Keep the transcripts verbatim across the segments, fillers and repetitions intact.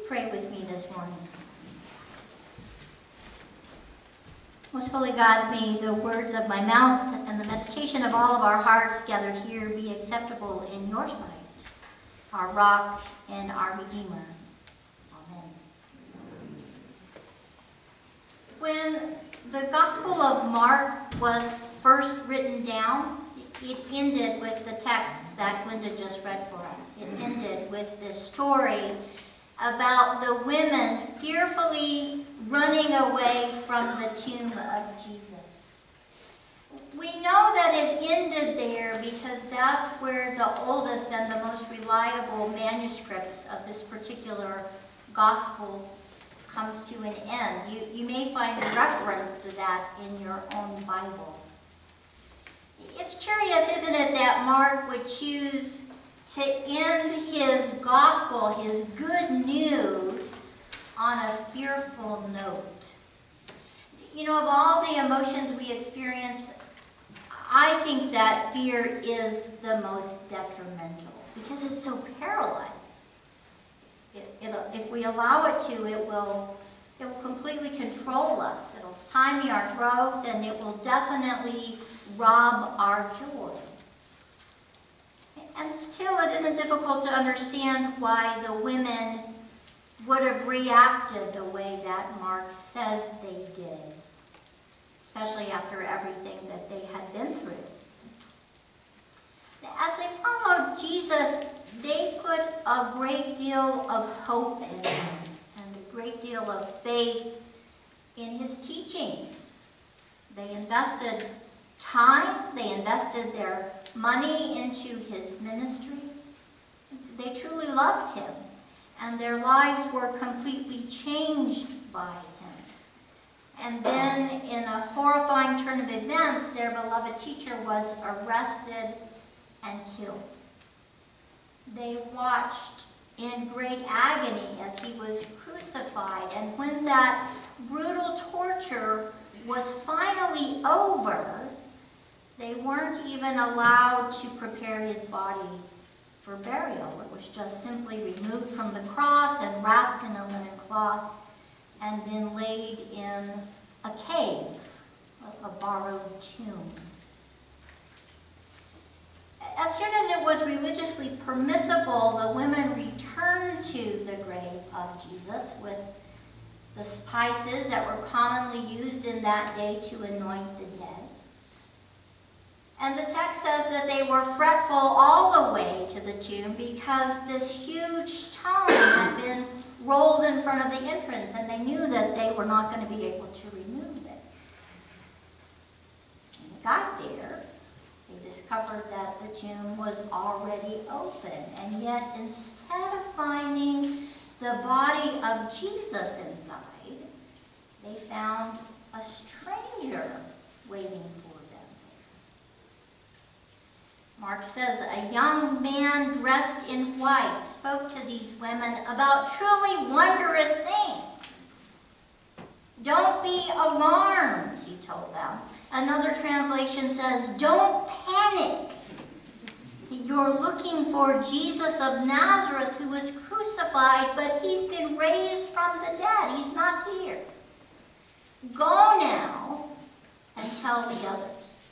pray with me this morning? Most holy God, may the words of my mouth and the meditation of all of our hearts gathered here be acceptable in your sight, our rock and our Redeemer. Amen. When the Gospel of Mark was first written down, it ended with the text that Glenda just read for us. It ended with this story about the women fearfully running away from the tomb of Jesus. We know that it ended there because that's where the oldest and the most reliable manuscripts of this particular gospel comes to an end. You, you may find a reference to that in your own Bible. It's curious, isn't it, that Mark would choose to end his gospel, his good news, on a fearful note. You know, of all the emotions we experience, I think that fear is the most detrimental because it's so paralyzing. It, it, if we allow it to, it will, it will completely control us. It'll stymie our growth, and it will definitely rob our joy. And still, it isn't difficult to understand why the women would have reacted the way that Mark says they did, especially after everything that they had been through. As they followed Jesus, they put a great deal of hope in him and a great deal of faith in his teachings. They invested time, they invested their money into his ministry. They truly loved him, and their lives were completely changed by him. And then, in a horrifying turn of events, their beloved teacher was arrested and killed. They watched in great agony as he was crucified, and when that brutal torture was finally over, they weren't even allowed to prepare his body for burial. It was just simply removed from the cross and wrapped in a linen cloth and then laid in a cave, a borrowed tomb. As soon as it was religiously permissible, the women returned to the grave of Jesus with the spices that were commonly used in that day to anoint the dead. And the text says that they were fretful all the way to the tomb because this huge stone had been rolled in front of the entrance, and they knew that they were not going to be able to remove it. When they got there, they discovered that the tomb was already open, and yet instead of finding the body of Jesus inside, they found a stranger waiting for them. Mark says, a young man dressed in white spoke to these women about truly wondrous things. Don't be alarmed, he told them. Another translation says, don't panic. You're looking for Jesus of Nazareth who was crucified, but he's been raised from the dead. He's not here. Go now and tell the others.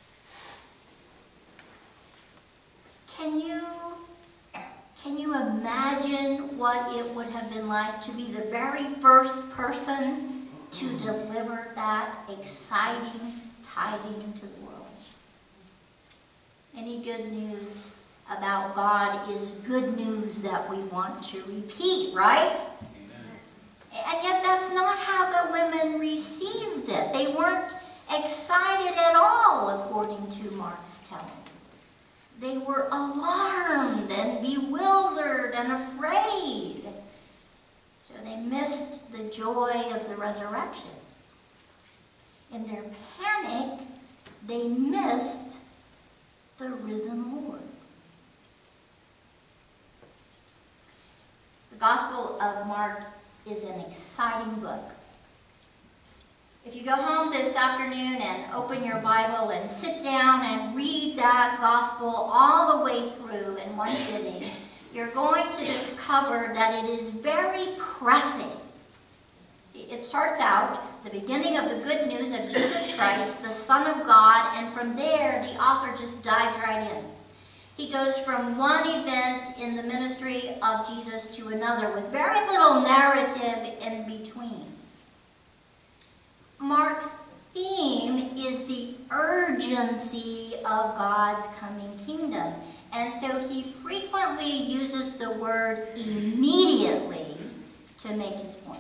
Can you, can you imagine what it would have been like to be the very first person to deliver that exciting tiding to the world? Any good news about God is good news that we want to repeat, right? Amen. And yet that's not how the women received it. They weren't excited at all, according to Mark's telling. They were alarmed and bewildered and afraid. So they missed the joy of the resurrection. In their panic, they missed the risen Lord. The Gospel of Mark is an exciting book. If you go home this afternoon and open your Bible and sit down and read that gospel all the way through in one sitting, you're going to discover that it is very pressing. It starts out, the beginning of the good news of Jesus Christ, the Son of God, and from there, the author just dives right in. He goes from one event in the ministry of Jesus to another with very little narrative in between. Mark's theme is the urgency of God's coming kingdom. And so he frequently uses the word immediately to make his point.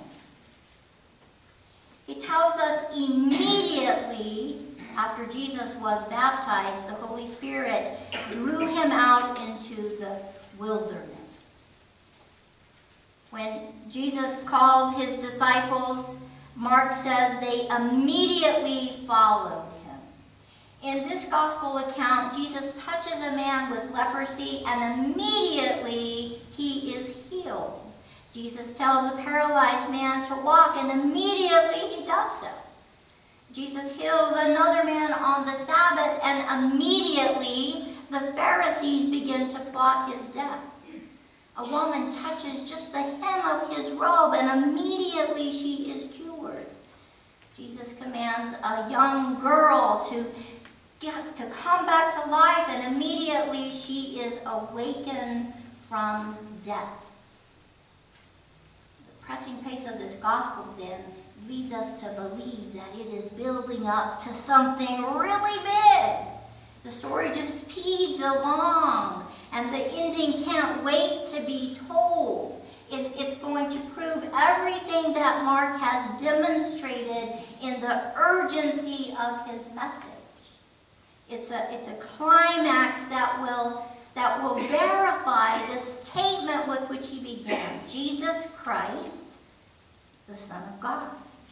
He tells us immediately after Jesus was baptized, the Holy Spirit drew him out into the wilderness. When Jesus called his disciples, Mark says they immediately followed him. In this gospel account, Jesus touches a man with leprosy and immediately he is healed. Jesus tells a paralyzed man to walk and immediately he does so. Jesus heals another man on the Sabbath and immediately the Pharisees begin to plot his death. A woman touches just the hem of his robe and immediately she is cured. Jesus commands a young girl to get to come back to life and immediately she is awakened from death. The pressing pace of this gospel then leads us to believe that it is building up to something really big. The story just speeds along, and the ending can't wait to be told. It, it's going to prove everything that Mark has demonstrated in the urgency of his message. It's a, it's a climax that will, that will verify the statement with which he began. Jesus Christ, the Son of God.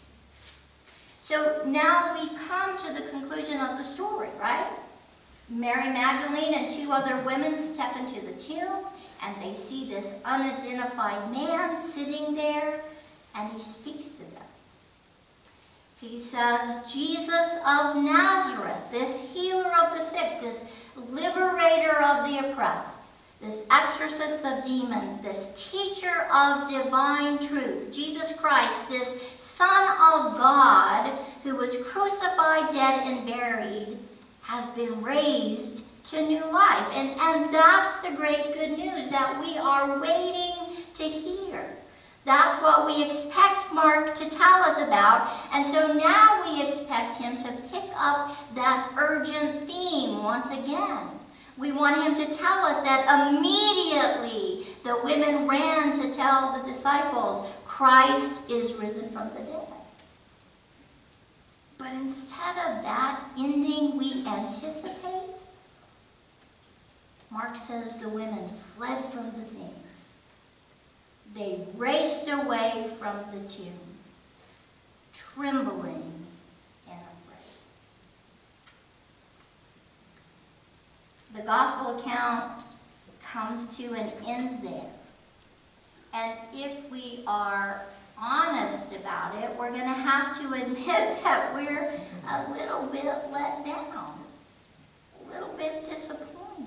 So now we come to the conclusion of the story, right? Mary Magdalene and two other women step into the tomb, and they see this unidentified man sitting there, and he speaks to them. He says, Jesus of Nazareth, this healer of the sick, this liberator of the oppressed, this exorcist of demons, this teacher of divine truth, Jesus Christ, this Son of God, who was crucified, dead, and buried, has been raised to new life. And, and that's the great good news that we are waiting to hear. That's what we expect Mark to tell us about. And so now we expect him to pick up that urgent theme once again. We want him to tell us that immediately the women ran to tell the disciples, Christ is risen from the dead. But instead of that ending we anticipate, Mark says the women fled from the scene. They raced away from the tomb, trembling and afraid. The gospel account comes to an end there. And if we are honest about it, we're going to have to admit that we're a little bit let down, a little bit disappointed.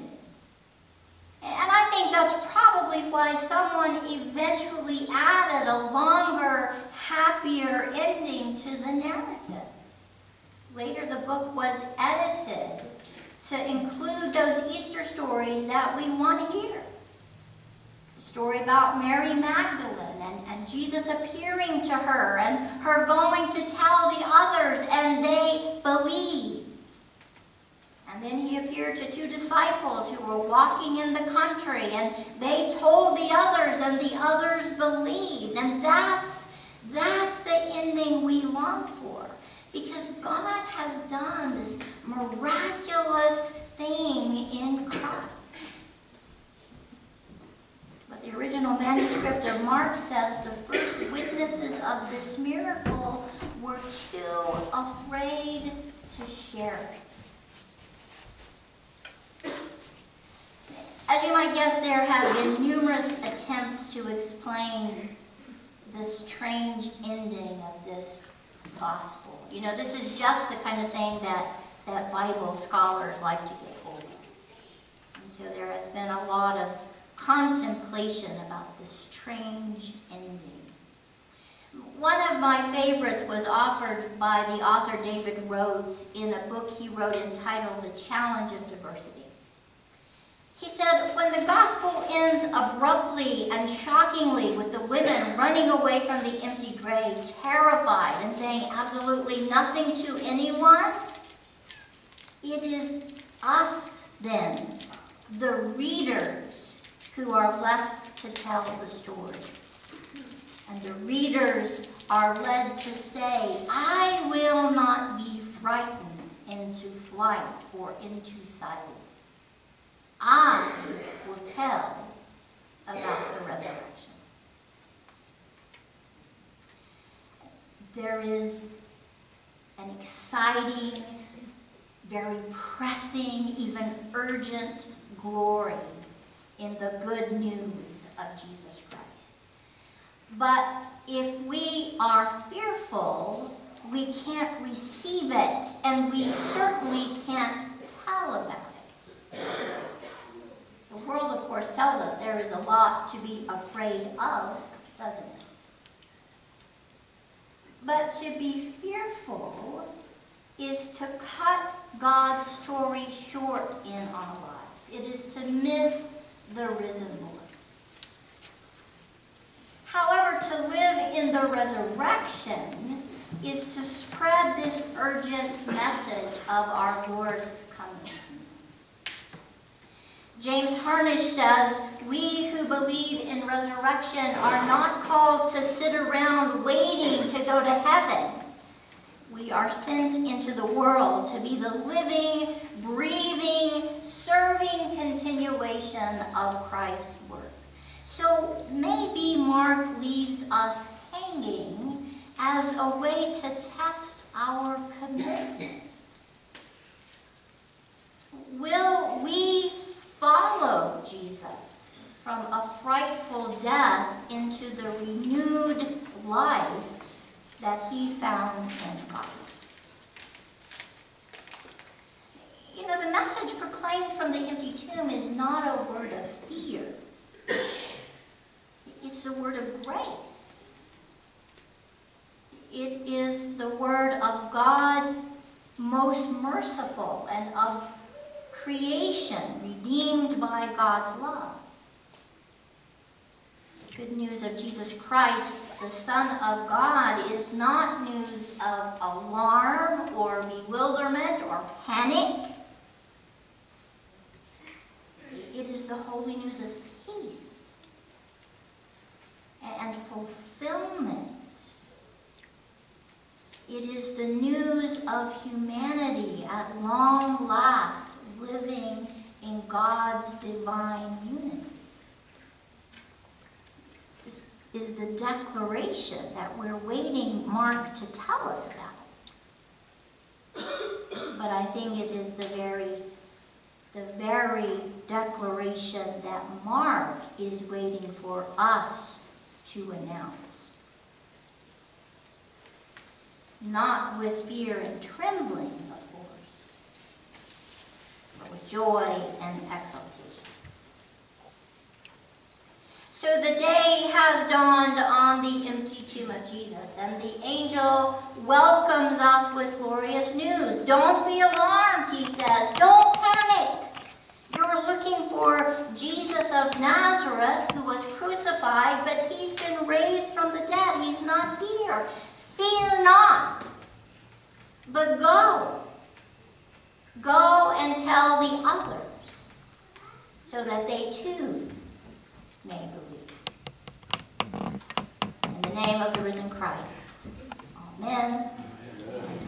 And I think that's probably why someone eventually added a longer, happier ending to the narrative. Later, the book was edited to include those Easter stories that we want to hear. The story about Mary Magdalene and, and Jesus appearing to her and her going to tell the others and they believed. And then he appeared to two disciples who were walking in the country and they told the others and the others believed. And that's, that's the ending we long for. Because God has done this miraculous thing in Christ. But the original manuscript of Mark says the first witnesses of this miracle were too afraid to share it. As you might guess, there have been numerous attempts to explain this strange ending of this gospel. You know, this is just the kind of thing that, that Bible scholars like to get hold of. And so there has been a lot of contemplation about this strange ending. One of my favorites was offered by the author David Rhodes in a book he wrote entitled The Challenge of Diversity. He said, when the gospel ends abruptly and shockingly with the women running away from the empty grave, terrified and saying absolutely nothing to anyone, it is us then, the readers, who are left to tell the story. And the readers are led to say, I will not be frightened into flight or into silence. I will tell about the resurrection. There is an exciting, very pressing, even urgent glory in the good news of Jesus Christ. But if we are fearful, we can't receive it, and we certainly can't tell about it. The world, of course, tells us there is a lot to be afraid of, doesn't it? But to be fearful is to cut God's story short in our lives. It is to miss the risen Lord. However, to live in the resurrection is to spread this urgent message of our Lord's coming. James Harnish says, we who believe in resurrection are not called to sit around waiting to go to heaven. We are sent into the world to be the living, breathing, serving continuation of Christ's work. So maybe Mark leaves us hanging as a way to test our commitment. Will we follow Jesus from a frightful death into the renewed life that he found in God? You know, the message proclaimed from the empty tomb is not a word of fear. It's a word of grace. It is the word of God, most merciful, and of creation redeemed by God's love. The good news of Jesus Christ, the Son of God, is not news of alarm or bewilderment or panic. It is the holy news of peace and fulfillment. It is the news of humanity at long last living in God's divine unity. This is the declaration that we're waiting Mark to tell us about. But I think it is the very, the very declaration that Mark is waiting for us to announce. Not with fear and trembling, of course, but with joy and exaltation. So the day has dawned on the empty tomb of Jesus, and the angel welcomes us with glorious news. Don't be alarmed, he says. Don't panic. You're looking for Jesus of Nazareth, who was crucified, but he's been raised from the dead. He's not here. Fear not, but go. Go and tell the others, so that they too may believe. In the name of the risen Christ, amen. Amen.